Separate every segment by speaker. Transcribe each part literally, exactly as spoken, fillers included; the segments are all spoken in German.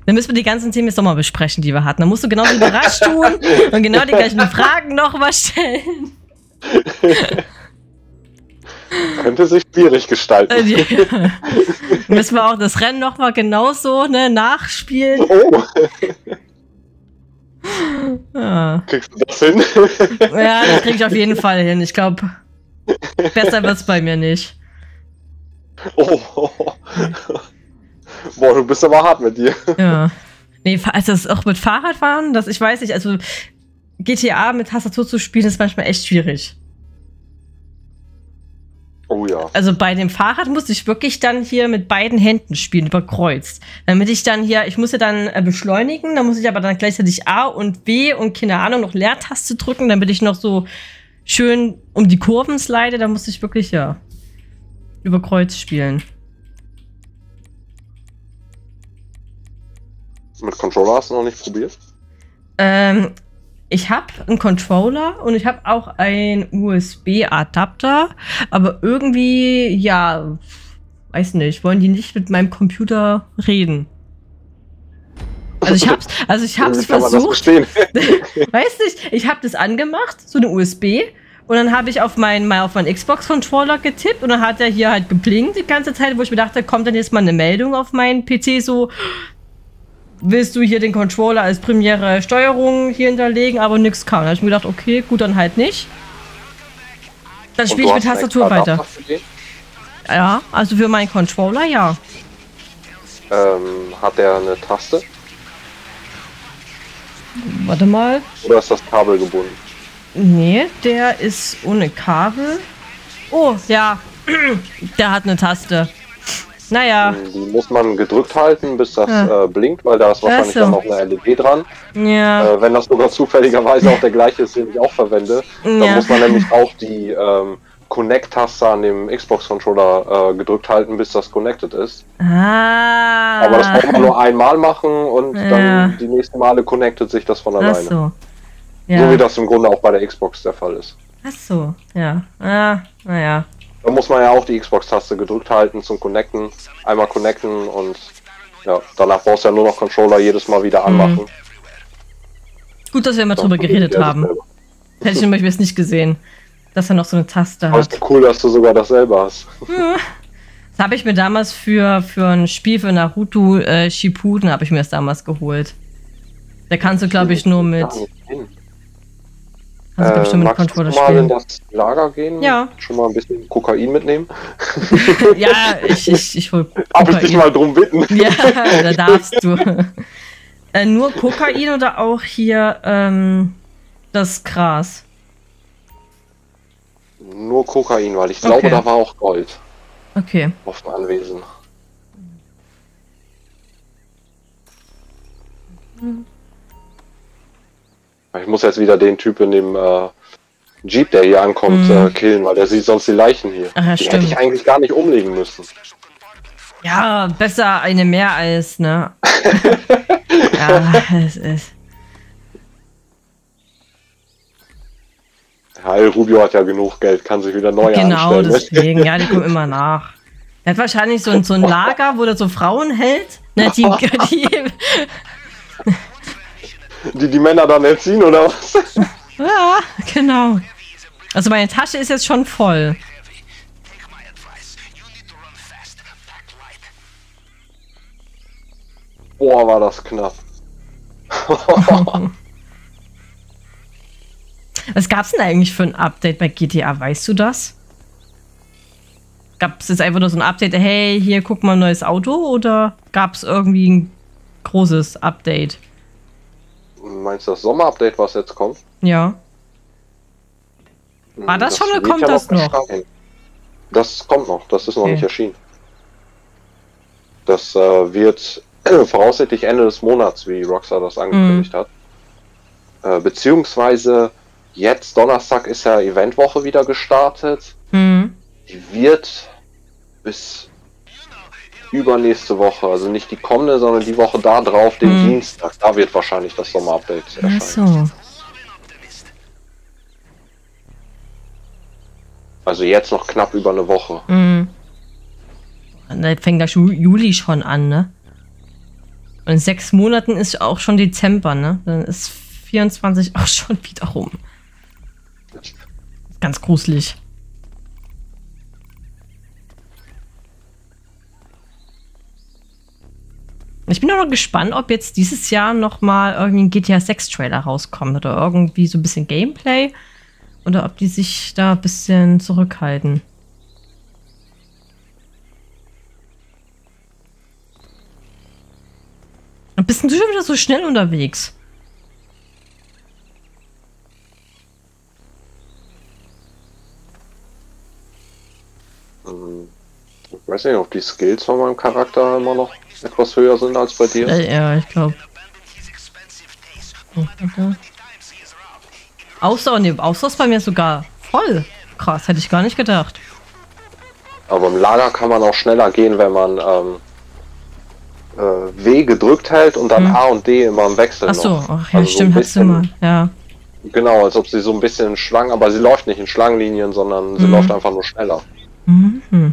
Speaker 1: Dann müssen wir die ganzen Themen jetzt nochmal besprechen, die wir hatten. Dann musst du genauso überrascht tun und genau die gleichen Fragen nochmal stellen.
Speaker 2: Könnte sich schwierig gestalten.
Speaker 1: Ja. Müssen wir auch das Rennen nochmal genauso ne, nachspielen.
Speaker 2: Oh!
Speaker 1: Ja.
Speaker 2: Kriegst du das hin?
Speaker 1: Ja, das krieg ich auf jeden Fall hin. Ich glaube, besser wird's bei mir nicht.
Speaker 2: Oh. Boah, du bist aber hart mit dir.
Speaker 1: Ja. Nee, also das auch mit Fahrradfahren, das ich weiß nicht, also G T A mit Tastatur zu spielen ist manchmal echt schwierig.
Speaker 2: Oh ja.
Speaker 1: Also bei dem Fahrrad musste ich wirklich dann hier mit beiden Händen spielen, überkreuzt. Damit ich dann hier, ich muss ja dann äh, beschleunigen, dann muss ich aber dann gleichzeitig A und B und keine Ahnung, noch Leertaste drücken, damit ich noch so schön um die Kurven slide, da musste ich wirklich, ja, überkreuzt spielen.
Speaker 2: Mit Controller hast du noch nicht probiert?
Speaker 1: Ähm, ich habe einen Controller und ich habe auch einen U S B-Adapter, aber irgendwie, ja, weiß nicht, wollen die nicht mit meinem Computer reden. Also ich hab's, also ich hab's versucht. Weiß nicht, ich habe das angemacht, so eine U S B, und dann habe ich auf meinen mal auf meinen Xbox-Controller getippt und dann hat er hier halt geblinkt die ganze Zeit, wo ich mir dachte, kommt dann jetzt mal eine Meldung auf meinen P C so. Willst du hier den Controller als Premiere Steuerung hier hinterlegen, aber nix kam. Da habe ich mir gedacht, okay, gut, dann halt nicht. Dann spiele ich mit Tastatur weiter. Ja, also für meinen Controller, ja.
Speaker 2: Ähm, hat der eine Taste?
Speaker 1: Warte mal.
Speaker 2: Oder ist das Kabel gebunden?
Speaker 1: Nee, der ist ohne Kabel. Oh, ja. Der hat eine Taste. Naja.
Speaker 2: Die muss man gedrückt halten, bis das
Speaker 1: ja.
Speaker 2: äh, blinkt, weil da ist wahrscheinlich
Speaker 1: so.
Speaker 2: dann noch eine L E D dran.
Speaker 1: Ja.
Speaker 2: Äh, wenn das sogar zufälligerweise auch der gleiche ist, den ich auch verwende, dann
Speaker 1: ja.
Speaker 2: muss man nämlich auch die ähm, Connect-Taste an dem Xbox-Controller äh, gedrückt halten, bis das connected ist.
Speaker 1: Ah.
Speaker 2: Aber das braucht man nur einmal machen und
Speaker 1: ja.
Speaker 2: dann die nächsten Male connectet sich das von alleine.
Speaker 1: Ach so. Ja.
Speaker 2: So wie das im Grunde auch bei der Xbox der Fall ist.
Speaker 1: Ach so, ja. Ah, naja.
Speaker 2: Da muss man ja auch die Xbox-Taste gedrückt halten zum Connecten. Einmal connecten und ja, danach brauchst du ja nur noch Controller jedes Mal wieder anmachen.
Speaker 1: Mhm. Gut, dass wir mal drüber geredet haben. Hätte ich nämlich jetzt nicht gesehen, dass er noch so eine Taste
Speaker 2: hat.
Speaker 1: hat.
Speaker 2: Cool, dass du sogar das selber hast.
Speaker 1: Das habe ich mir damals für, für ein Spiel für Naruto äh, Shippuden habe ich mir das damals geholt. Da kannst du, glaube ich, nur mit... Also, äh, ich, schon mit
Speaker 2: magst
Speaker 1: Controller
Speaker 2: du mal
Speaker 1: spielen.
Speaker 2: in das Lager gehen?
Speaker 1: Ja.
Speaker 2: Schon mal ein bisschen Kokain mitnehmen?
Speaker 1: Ja, ich, ich, ich hol Kokain.
Speaker 2: Darf ich dich mal drum bitten?
Speaker 1: Ja, da darfst du. äh, nur Kokain oder auch hier ähm, das Gras?
Speaker 2: Nur Kokain, weil ich
Speaker 1: Okay.
Speaker 2: glaube, da war auch Gold.
Speaker 1: Okay.
Speaker 2: Auf dem Anwesen.
Speaker 1: Hm.
Speaker 2: Ich muss jetzt wieder den Typ in dem äh, Jeep, der hier ankommt,
Speaker 1: mhm.
Speaker 2: äh, killen, weil der sieht sonst die Leichen hier.
Speaker 1: Ach, ja,
Speaker 2: die
Speaker 1: stimmt.
Speaker 2: hätte ich eigentlich gar nicht umlegen müssen.
Speaker 1: Ja, besser eine mehr als, ne? Ja, es ist.
Speaker 2: Heil Rubio hat ja genug Geld, kann sich wieder neu
Speaker 1: Genau,
Speaker 2: anstellen.
Speaker 1: deswegen, ja, die kommen immer nach. Er hat wahrscheinlich so ein, so ein Lager, wo er so Frauen hält. Ne, die, die,
Speaker 2: die die Männer dann erziehen, oder was?
Speaker 1: ja, genau. Also meine Tasche ist jetzt schon voll.
Speaker 2: Boah, war das knapp.
Speaker 1: Was gab's denn eigentlich für ein Update bei G T A? Weißt du das? Gab es jetzt einfach nur so ein Update, hey, hier, guck mal, ein neues Auto? Oder gab es irgendwie ein großes Update?
Speaker 2: Meinst du das Sommer-Update, was jetzt kommt?
Speaker 1: Ja. War das, das schon oder kommt
Speaker 2: ja
Speaker 1: das noch?
Speaker 2: noch? Das kommt noch, das ist noch
Speaker 1: okay.
Speaker 2: nicht erschienen. Das äh, wird voraussichtlich Ende des Monats, wie Rockstar das angekündigt mhm. hat. Äh, beziehungsweise jetzt, Donnerstag, ist ja Eventwoche wieder gestartet.
Speaker 1: Mhm.
Speaker 2: Die wird bis übernächste Woche, also nicht die kommende, sondern die Woche da drauf, den mhm. Dienstag, da wird wahrscheinlich das Sommer-Update erscheinen.
Speaker 1: Ach so.
Speaker 2: Also jetzt noch knapp über eine Woche.
Speaker 1: Mhm. Da fängt das Juli schon an, ne? Und in sechs Monaten ist auch schon Dezember, ne? Dann ist vierundzwanzig auch schon wieder rum. Ganz gruselig. Ich bin aber gespannt, ob jetzt dieses Jahr nochmal irgendwie ein G T A sechs Trailer rauskommt oder irgendwie so ein bisschen Gameplay oder ob die sich da ein bisschen zurückhalten. Bist du schon wieder so schnell unterwegs?
Speaker 2: Ich weiß nicht, ob die Skills von meinem Charakter immer noch etwas höher sind als bei dir.
Speaker 1: Äh, ja, ich glaube. Okay. Außer, nee, außer ist bei mir sogar voll. Krass, hätte ich gar nicht gedacht.
Speaker 2: Aber im Lager kann man auch schneller gehen, wenn man ähm, äh, W gedrückt hält und dann hm. A und D immer im Wechsel.
Speaker 1: Ach so,
Speaker 2: noch.
Speaker 1: ach ja,
Speaker 2: also
Speaker 1: stimmt,
Speaker 2: so
Speaker 1: hast du mal, ja.
Speaker 2: Genau, als ob sie so ein bisschen Schlangen, aber sie läuft nicht in Schlangenlinien, sondern sie
Speaker 1: hm.
Speaker 2: läuft einfach nur schneller.
Speaker 1: Mhm.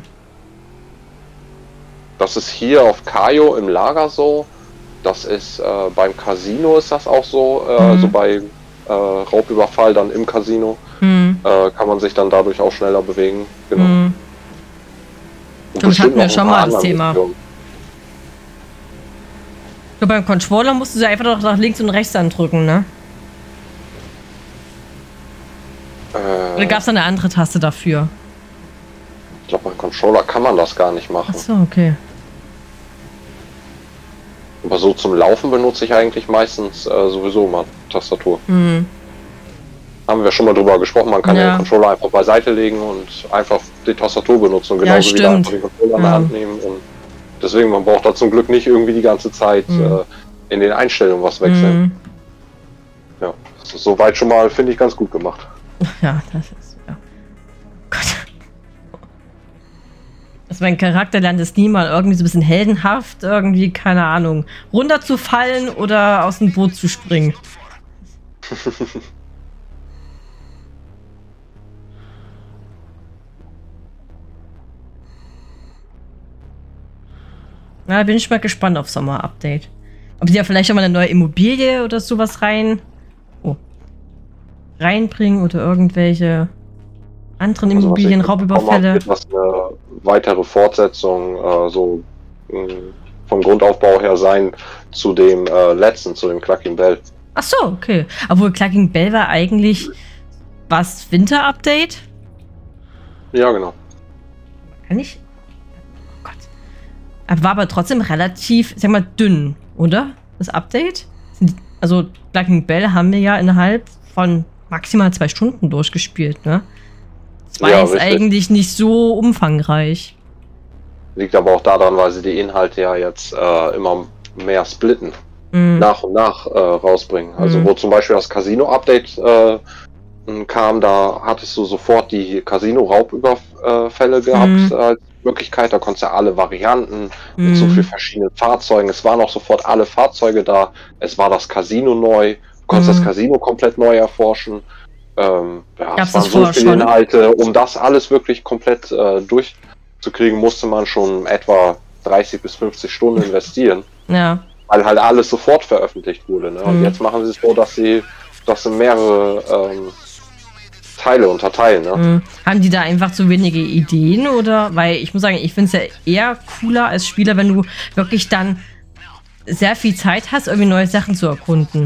Speaker 2: Das ist hier auf Kajo im Lager so. Das ist äh, beim Casino ist das auch so. Äh, mhm. So bei äh, Raubüberfall dann im Casino mhm. äh, kann man sich dann dadurch auch schneller bewegen. Genau. Mhm.
Speaker 1: Das hatten wir schon mal das Thema. So, beim Controller musst du sie einfach noch nach links und rechts andrücken, ne?
Speaker 2: Äh,
Speaker 1: Oder gab es da eine andere Taste dafür?
Speaker 2: Ich glaube, beim Controller kann man das gar nicht machen.
Speaker 1: Ach so, okay.
Speaker 2: Aber so zum Laufen benutze ich eigentlich meistens äh, sowieso mal Tastatur.
Speaker 1: Mhm.
Speaker 2: Haben wir schon mal drüber gesprochen, man kann
Speaker 1: ja.
Speaker 2: den Controller einfach beiseite legen und einfach die Tastatur benutzen. Genauso
Speaker 1: ja,
Speaker 2: wie einfach den Controller in der Hand nehmen. Und deswegen, man braucht da zum Glück nicht irgendwie die ganze Zeit mhm. äh, in den Einstellungen was wechseln.
Speaker 1: Mhm.
Speaker 2: Ja, das ist soweit schon mal, finde ich, ganz gut gemacht.
Speaker 1: Ja, das ist, ja. Gott. Also mein Charakter lernt es nie mal irgendwie so ein bisschen heldenhaft, irgendwie, keine Ahnung, runterzufallen oder aus dem Boot zu springen. Na, bin ich mal gespannt auf Sommer-Update. Ob die ja vielleicht auch mal eine neue Immobilie oder sowas rein... Oh. reinbringen oder irgendwelche anderen also, Immobilienraubüberfälle.
Speaker 2: Was eine weitere Fortsetzung äh, so mh, vom Grundaufbau her sein zu dem äh, letzten, zu dem Clucking Bell.
Speaker 1: Ach so, okay. Obwohl Clucking Bell war eigentlich was Winter-Update?
Speaker 2: Ja, genau.
Speaker 1: Kann ich? Oh Gott. Aber war aber trotzdem relativ, sag mal, dünn, oder? Das Update? Also Clucking Bell haben wir ja innerhalb von maximal zwei Stunden durchgespielt, ne? Das war ja, jetzt richtig. Eigentlich nicht so umfangreich.
Speaker 2: Liegt aber auch daran, weil sie die Inhalte ja jetzt äh, immer mehr splitten. Mm. Nach und nach äh, rausbringen. Also mm. wo zum Beispiel das Casino-Update äh, kam, da hattest du sofort die Casino-Raubüberfälle gehabt mm. als Möglichkeit. Da konntest du alle Varianten mm. mit so vielen verschiedenen Fahrzeugen. Es waren auch sofort alle Fahrzeuge da. Es war das Casino neu. Du konntest mm. das Casino komplett neu erforschen. Ähm, ja, es waren so viele Inhalte. Um das alles wirklich komplett äh, durchzukriegen, musste man schon etwa dreißig bis fünfzig Stunden investieren.
Speaker 1: Ja.
Speaker 2: Weil halt alles sofort veröffentlicht wurde. Ne? Und mhm. jetzt machen sie es so, dass sie, dass sie mehrere ähm, Teile unterteilen. Ne?
Speaker 1: Mhm. Haben die da einfach zu wenige Ideen? Oder? Weil ich muss sagen, ich finde es ja eher cooler als Spieler, wenn du wirklich dann sehr viel Zeit hast, irgendwie neue Sachen zu erkunden.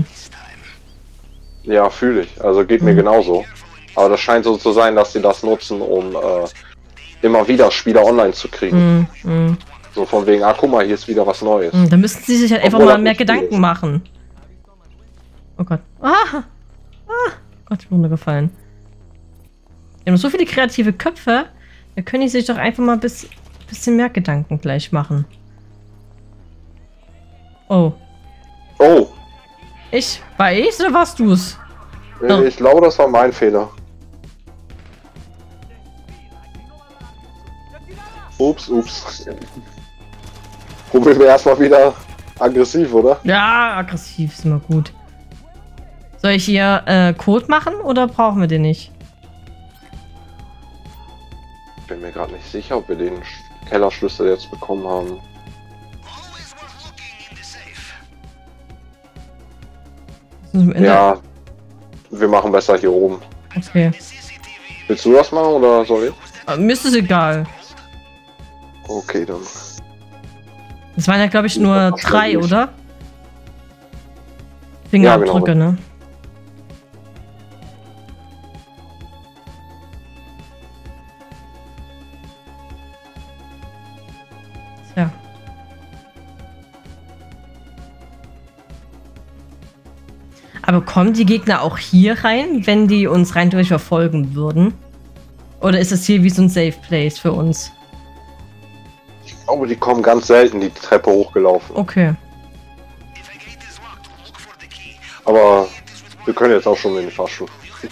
Speaker 2: Ja, fühle ich. Also geht mhm. mir genauso. Aber das scheint so zu sein, dass sie das nutzen, um äh, immer wieder Spieler online zu kriegen. Mhm. So von wegen, ah, guck mal, hier ist wieder was Neues.
Speaker 1: Mhm, da müssten sie sich halt einfach mal mehr Gedanken ist. machen. Oh Gott. Ah! Ah! Gott, ich bin runtergefallen. Die haben so viele kreative Köpfe, da können die sich doch einfach mal ein bis, bisschen mehr Gedanken gleich machen. Oh.
Speaker 2: Oh!
Speaker 1: Ich? War ich oder warst du's?
Speaker 2: Ich oh. glaube, das war mein Fehler. Ups, ups. Probieren wir erstmal wieder aggressiv, oder?
Speaker 1: Ja, aggressiv ist immer gut. Soll ich hier äh, Code machen oder brauchen wir den nicht?
Speaker 2: Ich bin mir gerade nicht sicher, ob wir den Kellerschlüssel jetzt bekommen haben. Ja, wir machen besser hier oben.
Speaker 1: Okay.
Speaker 2: Willst du das machen oder soll ich?
Speaker 1: Mir ist es egal.
Speaker 2: Okay, dann.
Speaker 1: Das waren ja, glaube ich, nur drei, oder? Fingerabdrücke, ja, genau. Ne? Ja. Aber kommen die Gegner auch hier rein, wenn die uns rein durch verfolgen würden? Oder ist es hier wie so ein Safe Place für uns?
Speaker 2: Ich glaube, die kommen ganz selten die Treppe hochgelaufen.
Speaker 1: Okay.
Speaker 2: Aber wir können jetzt auch schon in den Fahrstuhl.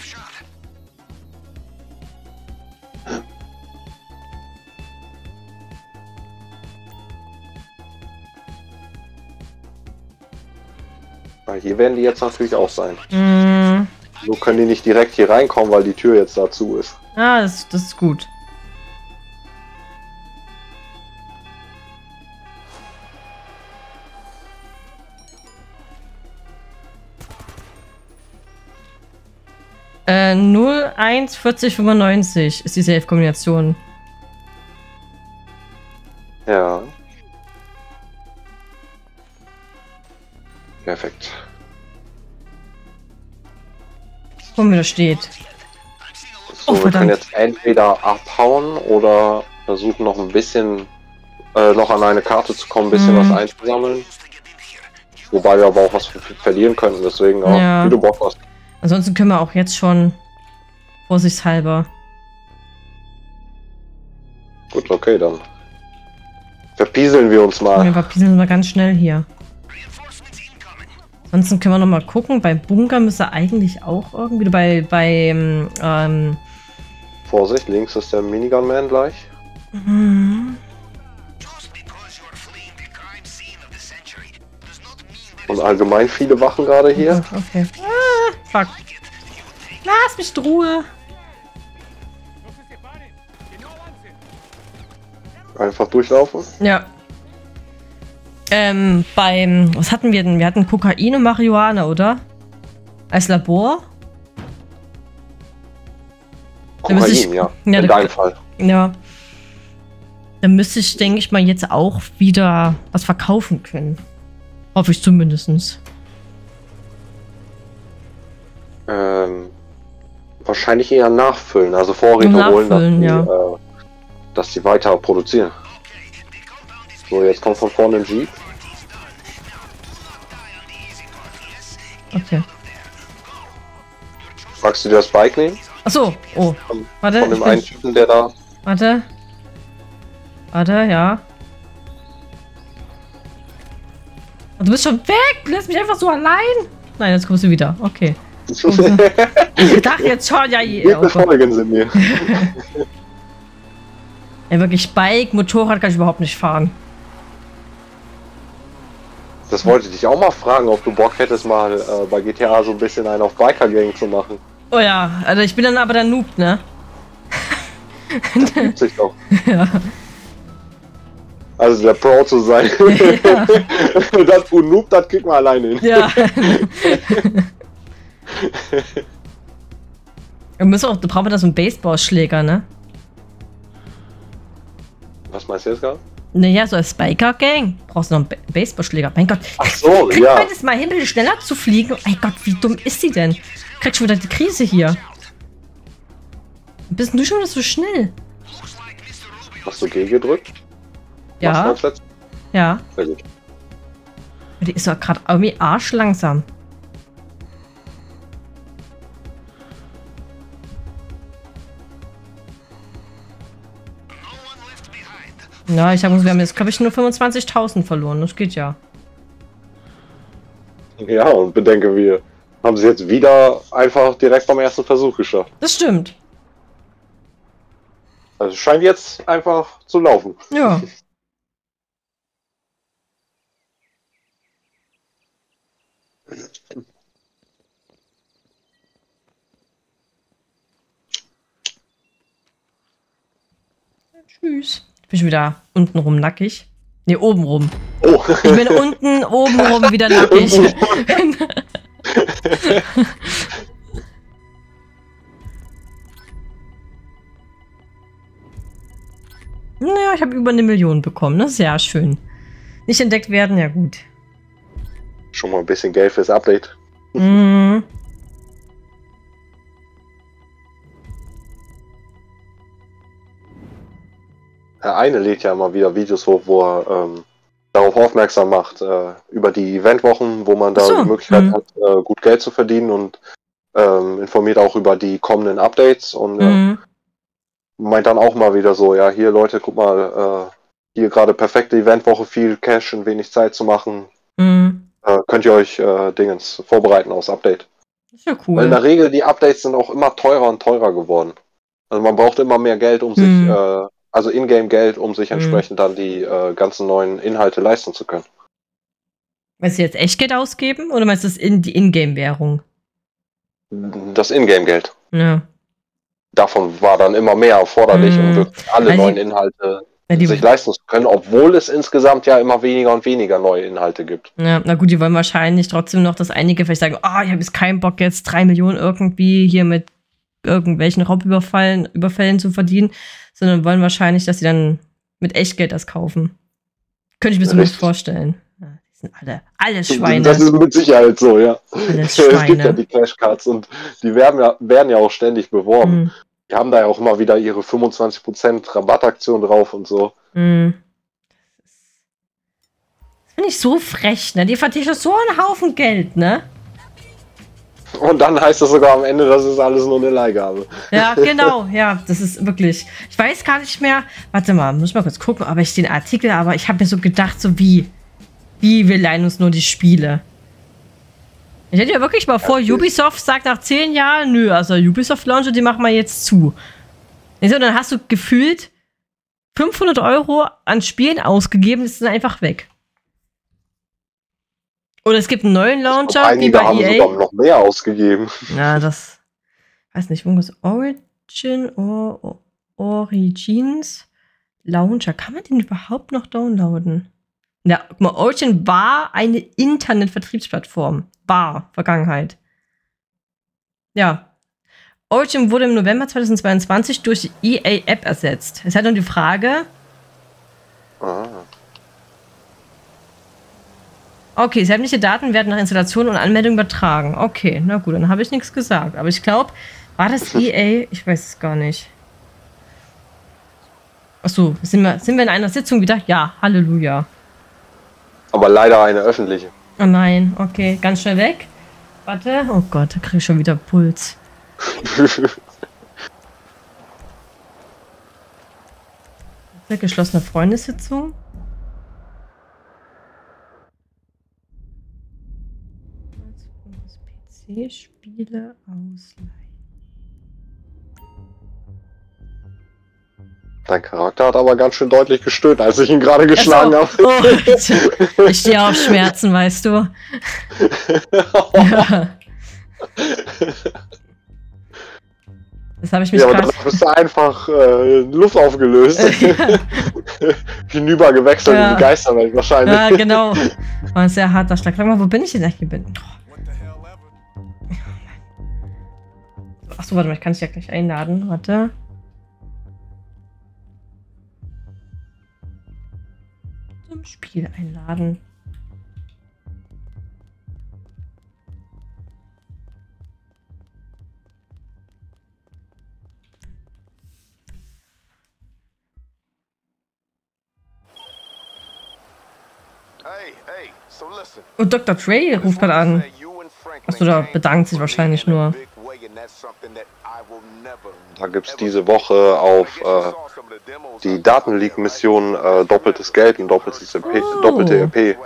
Speaker 2: Weil hier werden die jetzt natürlich auch sein.
Speaker 1: Mm.
Speaker 2: So können die nicht direkt hier reinkommen, weil die Tür jetzt dazu ist.
Speaker 1: Ah, das, das ist gut. Äh, null eins vierzig fünfundneunzig ist die Safe-Kombination.
Speaker 2: Ja. Perfekt.
Speaker 1: Gucken, wie das steht.
Speaker 2: So, oh, wir können jetzt entweder abhauen oder versuchen noch ein bisschen äh, noch an eine Karte zu kommen, ein bisschen hm. was einzusammeln. Wobei wir aber auch was verlieren könnten, deswegen auch,
Speaker 1: ja.
Speaker 2: Wie du Bock hast.
Speaker 1: Ansonsten können wir auch jetzt schon vorsichtshalber.
Speaker 2: Gut, okay, dann verpieseln wir uns mal.
Speaker 1: Wir verpieseln uns mal ganz schnell hier. Ansonsten können wir noch mal gucken. Bei Bunker müsste eigentlich auch irgendwie bei bei ähm,
Speaker 2: Vorsicht, links ist der Minigun-Man gleich.
Speaker 1: Mhm.
Speaker 2: Und allgemein viele Wachen gerade hier.
Speaker 1: Oh, okay. Ah, fuck. Lass mich in Ruhe.
Speaker 2: Einfach durchlaufen.
Speaker 1: Ja. Ähm, beim... Was hatten wir denn? Wir hatten Kokain und Marihuana, oder? Als Labor?
Speaker 2: Kokain,
Speaker 1: ich,
Speaker 2: ja.
Speaker 1: ja.
Speaker 2: In deinem Fall.
Speaker 1: Ja. Dann müsste ich, denke ich mal, jetzt auch wieder was verkaufen können. Hoffe ich zumindest.
Speaker 2: Ähm, wahrscheinlich eher nachfüllen, also Vorräte holen, dass die,
Speaker 1: ja.
Speaker 2: äh, dass die weiter produzieren. So, jetzt kommt von vorne ein Jeep.
Speaker 1: Okay.
Speaker 2: Magst du dir das Bike nehmen?
Speaker 1: Achso, oh.
Speaker 2: Von,
Speaker 1: warte.
Speaker 2: Von dem einen Typen, der da...
Speaker 1: Warte. Warte, ja. Du bist schon weg! Lass mich einfach so allein! Nein, jetzt kommst du wieder. Okay. Ich dachte jetzt schon, ja...
Speaker 2: Wie oh Folgen sind mir.
Speaker 1: Ja, wirklich, Bike, Motorrad kann ich überhaupt nicht fahren.
Speaker 2: Das wollte ich dich auch mal fragen, ob du Bock hättest, mal äh, bei G T A so ein bisschen einen auf Biker-Gang zu machen.
Speaker 1: Oh ja, also ich bin dann aber der Noob, ne?
Speaker 2: Das gibt sich doch.
Speaker 1: Ja.
Speaker 2: Also der Pro zu sein. Ja. Das Noob, das kriegt man alleine hin.
Speaker 1: Ja. Wir müssen auch, du brauchst da so einen Baseballschläger, ne?
Speaker 2: Was meinst du jetzt gerade?
Speaker 1: Naja, so als Biker-Gang brauchst du noch einen Baseballschläger. Mein Gott.
Speaker 2: Ach so,
Speaker 1: kriegt
Speaker 2: ja.
Speaker 1: man das mal hin, bitte schneller zu fliegen? Mein Gott, wie dumm ist sie denn? Kriegst schon wieder die Krise hier. Bist du schon wieder so schnell?
Speaker 2: Hast du G gedrückt?
Speaker 1: Ja. Ja.
Speaker 2: Sehr gut.
Speaker 1: Die ist doch gerade irgendwie arschlangsam. Ja, ich habe, wir haben jetzt, glaube ich, nur fünfundzwanzigtausend verloren. Das geht ja.
Speaker 2: Ja, und bedenke, wir haben sie jetzt wieder einfach direkt beim ersten Versuch geschafft.
Speaker 1: Das stimmt.
Speaker 2: Also es scheint jetzt einfach zu laufen.
Speaker 1: Ja. Tschüss. Ich bin schon wieder unten rum nackig. Ne, oben rum.
Speaker 2: Oh.
Speaker 1: Ich bin unten, oben rum wieder nackig. Naja, ich habe über eine Million bekommen. Das ist ja schön. Nicht entdeckt werden, ja gut.
Speaker 2: Schon mal ein bisschen Geld fürs Update.
Speaker 1: Mhm.
Speaker 2: Der eine lädt ja immer wieder Videos hoch, wo er ähm, darauf aufmerksam macht, äh, über die Eventwochen, wo man da
Speaker 1: So.
Speaker 2: die Möglichkeit
Speaker 1: Mhm.
Speaker 2: hat, äh, gut Geld zu verdienen und ähm, informiert auch über die kommenden Updates und
Speaker 1: Mhm.
Speaker 2: äh, meint dann auch mal wieder so, ja, hier Leute, guck mal, äh, hier gerade perfekte Eventwoche, viel Cash in wenig Zeit zu machen.
Speaker 1: Mhm.
Speaker 2: Äh, könnt ihr euch äh, Dingens vorbereiten aufs Update.
Speaker 1: Das ist ja
Speaker 2: Weil in der
Speaker 1: cool.
Speaker 2: Regel, die Updates sind auch immer teurer und teurer geworden. Also man braucht immer mehr Geld, um sich,
Speaker 1: Mhm.
Speaker 2: äh, also Ingame-Geld, um sich
Speaker 1: Mhm.
Speaker 2: entsprechend dann die äh, ganzen neuen Inhalte leisten zu können.
Speaker 1: Meinst du jetzt Echtgeld ausgeben oder meinst du das in die Ingame-Währung?
Speaker 2: Das Ingame-Geld.
Speaker 1: Ja.
Speaker 2: Davon war dann immer mehr erforderlich, um
Speaker 1: Mhm.
Speaker 2: wirklich alle
Speaker 1: Also
Speaker 2: neuen
Speaker 1: die,
Speaker 2: Inhalte
Speaker 1: ja,
Speaker 2: sich
Speaker 1: die,
Speaker 2: leisten zu können, obwohl es insgesamt ja immer weniger und weniger neue Inhalte gibt.
Speaker 1: ja, na gut, die wollen wahrscheinlich trotzdem noch, dass einige vielleicht sagen, ah, oh, ich habe jetzt keinen Bock, jetzt drei Millionen irgendwie hier mit irgendwelchen Raubüberfallen Überfällen zu verdienen, sondern wollen wahrscheinlich, dass sie dann mit Echtgeld das kaufen. Könnte ich mir zumindest
Speaker 2: Richtig.
Speaker 1: vorstellen. Ja, die sind alle, alle Schweine.
Speaker 2: Das ist mit Sicherheit so, ja.
Speaker 1: Alles
Speaker 2: Es gibt ja
Speaker 1: Schweine.
Speaker 2: die Cashcards und die werden ja, werden ja auch ständig beworben.
Speaker 1: Hm.
Speaker 2: Die haben da ja auch immer wieder ihre fünfundzwanzig Prozent Rabattaktion drauf und so.
Speaker 1: Hm. Das finde ich so frech, ne? Die verdienen so einen Haufen Geld, ne?
Speaker 2: Und dann heißt es sogar am Ende, das ist alles nur eine Leihgabe.
Speaker 1: Ja, genau, ja, das ist wirklich. Ich weiß gar nicht mehr. Warte mal, muss ich mal kurz gucken, aber ich den Artikel, aber ich habe mir so gedacht, so wie, wie wir leihen uns nur die Spiele. Ich hätte ja wirklich mal vor, Ubisoft sagt nach zehn Jahren, nö, also Ubisoft Launcher, die machen wir jetzt zu. Und dann hast du gefühlt fünfhundert Euro an Spielen ausgegeben, die sind einfach weg. Oder es gibt einen neuen Launcher, wie bei
Speaker 2: haben
Speaker 1: E A.
Speaker 2: sogar noch mehr ausgegeben.
Speaker 1: Ja, das weiß nicht, irgendwas Origin or, Origins Launcher. Kann man den überhaupt noch downloaden? Ja, guck mal, Origin war eine Internetvertriebsplattform. War, Vergangenheit. Ja. Origin wurde im November zweitausendzweiundzwanzig durch die E A App ersetzt. Es hat nun die Frage.
Speaker 2: Ah.
Speaker 1: Okay, sämtliche Daten werden nach Installation und Anmeldung übertragen. Okay, na gut, dann habe ich nichts gesagt. Aber ich glaube, war das E A? Ich weiß es gar nicht. Achso, sind wir, sind wir in einer Sitzung wieder? Ja, Halleluja.
Speaker 2: Aber leider eine öffentliche.
Speaker 1: Oh nein, okay, ganz schnell weg. Warte, oh Gott, da kriege ich schon wieder Puls. Eine geschlossene Freundessitzung. P C-Spiele ausleihen.
Speaker 2: Dein Charakter hat aber ganz schön deutlich gestöhnt, als ich ihn gerade geschlagen
Speaker 1: so.
Speaker 2: habe.
Speaker 1: Oh, ich stehe auf Schmerzen, weißt du. Ja. Das habe ich mich
Speaker 2: ja, aber
Speaker 1: grad...
Speaker 2: dann bist du einfach äh, Luft aufgelöst.
Speaker 1: Ja.
Speaker 2: Hinüber gewechselt
Speaker 1: Ja.
Speaker 2: in die Geisterwelt wahrscheinlich.
Speaker 1: Ja, genau. War ein sehr harter Schlag. Sag mal, wo bin ich denn eigentlich? Bin? Achso, warte mal, ich kann dich ja gleich einladen. Warte. Zum Spiel einladen. Und Doktor Dre ruft gerade an. Achso, da bedankt sich wahrscheinlich nur.
Speaker 2: Da gibt es diese Woche auf äh, die Datenleak-Mission äh, doppeltes Geld und doppeltes E P,
Speaker 1: Oh.
Speaker 2: doppelte E P.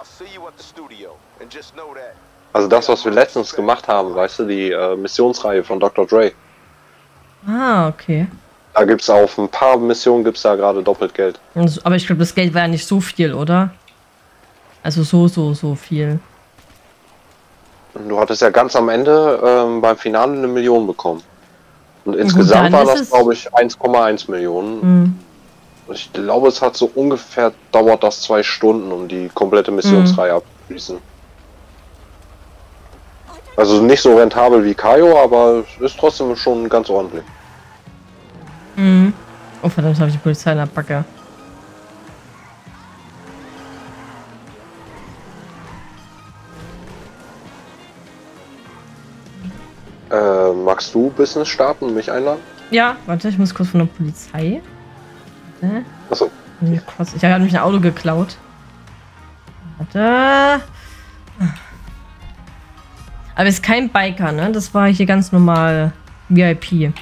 Speaker 2: Also das, was wir letztens gemacht haben, weißt du, die äh, Missionsreihe von Doktor Dre.
Speaker 1: Ah, okay.
Speaker 2: Da gibt es auf ein paar Missionen gibt's da gerade doppelt Geld.
Speaker 1: Und- Aber ich glaube, das Geld war ja nicht so viel, oder? Also so, so, so viel.
Speaker 2: Und du hattest ja ganz am Ende ähm, beim Finale eine Million bekommen. Und
Speaker 1: dann
Speaker 2: insgesamt war
Speaker 1: ist
Speaker 2: das,
Speaker 1: es-
Speaker 2: glaube ich, eins Komma eins Millionen.
Speaker 1: Hm.
Speaker 2: Ich glaube, es hat so ungefähr, dauert das zwei Stunden, um die komplette Missionsreihe abzuschließen. Also nicht so rentabel wie Kaio, aber ist trotzdem schon ganz ordentlich.
Speaker 1: Mhm. Oh verdammt, habe ich die Polizei in der Backe.
Speaker 2: Äh, magst du Business starten und mich einladen?
Speaker 1: Ja, warte, ich muss kurz von der Polizei. Warte.
Speaker 2: Achso.
Speaker 1: Ich habe mich ein Auto geklaut. Warte. Aber es ist kein Biker, ne? Das war hier ganz normal V I P.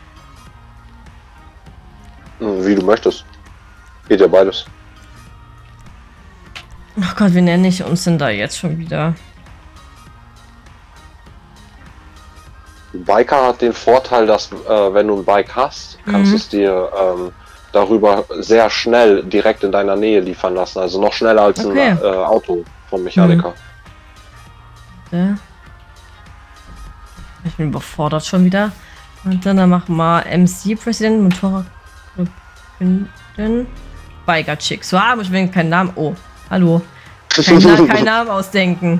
Speaker 2: Wie du möchtest. Geht ja beides.
Speaker 1: Ach Gott, wie nenne ich uns denn da jetzt schon wieder?
Speaker 2: Biker hat den Vorteil, dass äh, wenn du ein Bike hast, kannst
Speaker 1: Mhm.
Speaker 2: du es dir ähm, darüber sehr schnell direkt in deiner Nähe liefern lassen. Also noch schneller als
Speaker 1: Okay.
Speaker 2: ein äh, Auto vom Mechaniker.
Speaker 1: Ja. Ich bin überfordert schon wieder. Und dann, dann machen wir M C-Präsident, Motorrad. Biker Chick. So, aber ich will keinen Namen. Oh, hallo. Kein, Na keinen Namen ausdenken.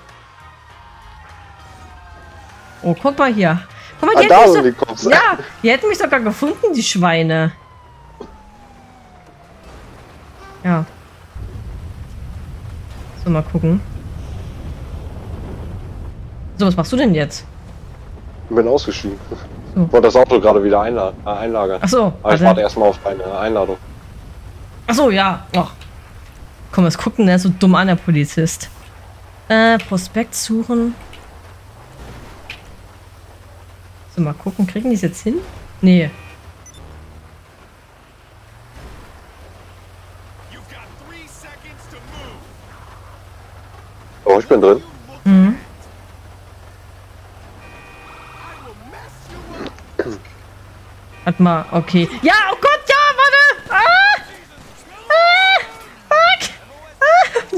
Speaker 1: Oh, guck mal hier. Guck mal,
Speaker 2: Ah,
Speaker 1: die,
Speaker 2: da
Speaker 1: hätten
Speaker 2: sind die
Speaker 1: mich
Speaker 2: Cops.
Speaker 1: so, ja, die hätten mich sogar gefunden, die Schweine. Ja. So, mal gucken. So, was machst du denn jetzt?
Speaker 2: Ich bin ausgestiegen.
Speaker 1: So.
Speaker 2: Ich wollte das Auto gerade wieder einla äh, einlagern.
Speaker 1: Ach so.
Speaker 2: Aber ich
Speaker 1: warte.
Speaker 2: warte erstmal auf deine Einladung.
Speaker 1: Ach so, ja. Ach. Komm, was gucken, der ist so dumm an, der Polizist. Äh, Prospekt suchen. So, mal gucken, kriegen die es jetzt hin? Nee.
Speaker 2: Oh, ich bin drin.
Speaker 1: Mhm. Warte mal, okay. Ja, oh Gott, ja, warte! Ah! Ah! Fuck! Ah!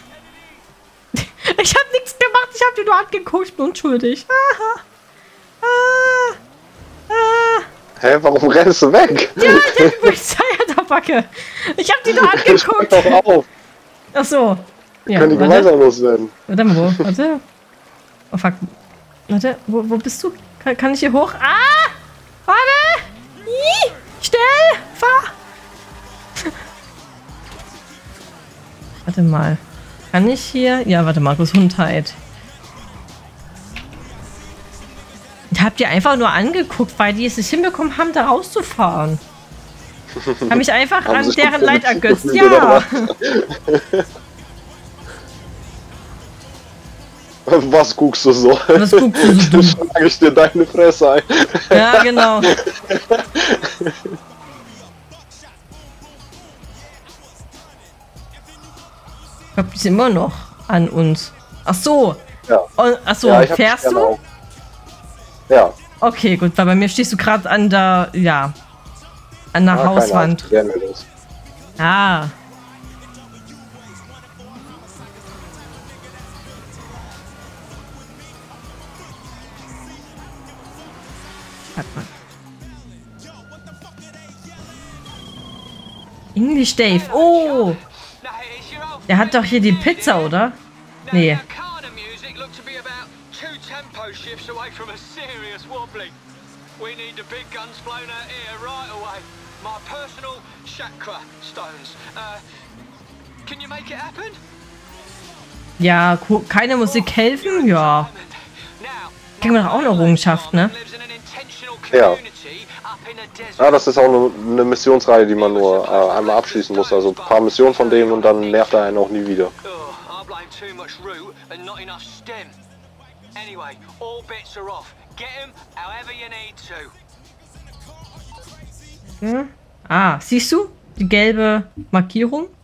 Speaker 1: Ich hab nichts gemacht, ich hab dir nur angeguckt, ich bin unschuldig. Ah! Ah! Ah!
Speaker 2: Hä, warum rennst du weg?
Speaker 1: Ja, der Polizei hat der Backe. Ich hab die nur angeguckt.
Speaker 2: Doch auf.
Speaker 1: Ach so. Ja,
Speaker 2: Können die
Speaker 1: warte.
Speaker 2: gemeinsam loswerden?
Speaker 1: Warte mal, wo? Warte. Oh fuck. Warte, wo, wo bist du? Kann, kann ich hier hoch? Ah! Warte! Ih, schnell! Fahr! Warte mal. Kann ich hier? Ja, warte mal, Gesundheit. Ich hab die einfach nur angeguckt, weil die es nicht hinbekommen haben, da rauszufahren. Hab mich einfach
Speaker 2: Haben
Speaker 1: an
Speaker 2: sich
Speaker 1: deren
Speaker 2: gut
Speaker 1: Leid
Speaker 2: gefühlt,
Speaker 1: ergötzt.
Speaker 2: oder
Speaker 1: Ja!
Speaker 2: Was guckst du so?
Speaker 1: Was guckst du so dumm?
Speaker 2: Schlage ich dir deine Fresse ein.
Speaker 1: Ja, genau. Ich glaube, die sind immer noch an uns. Ach so.
Speaker 2: Ja.
Speaker 1: Und, ach so,
Speaker 2: Ja, ich hab dich
Speaker 1: fährst
Speaker 2: gerne
Speaker 1: du?
Speaker 2: auch. Ja.
Speaker 1: Okay, gut, weil bei mir stehst du gerade an der, ja, an der
Speaker 2: Ah, keine
Speaker 1: Hauswand.
Speaker 2: Angst, werden wir los.
Speaker 1: Ah. Warte mal. English Dave. Oh! Der hat doch hier die Pizza, oder? Nee.
Speaker 3: We need the big guns flown out here right away. My personal chakra stones. Uh, can you make it happen?
Speaker 1: Ja, ko- keine Musik helfen? Ja. Kriegen wir doch auch eine Errungenschaft, ne?
Speaker 2: Ja. Ja, das ist auch eine, eine Missionsreihe, die man nur äh, einmal abschließen muss. Also ein paar Missionen von denen und dann nervt er einen auch nie wieder.
Speaker 3: Oh, I blame too much root and not enough stem. Anyway, all bets are off. Get him however you need to.
Speaker 1: Ja. Ah, siehst du? Die gelbe Markierung?